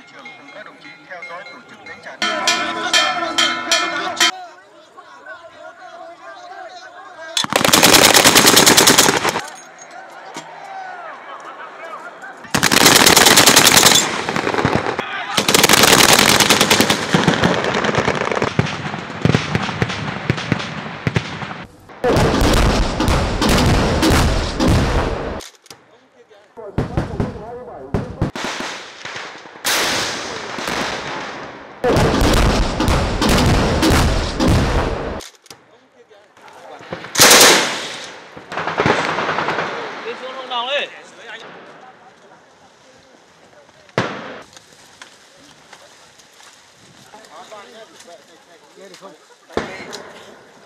trường cùng các đồng chí theo dõi tổ chức đánh trả. Nghe được không?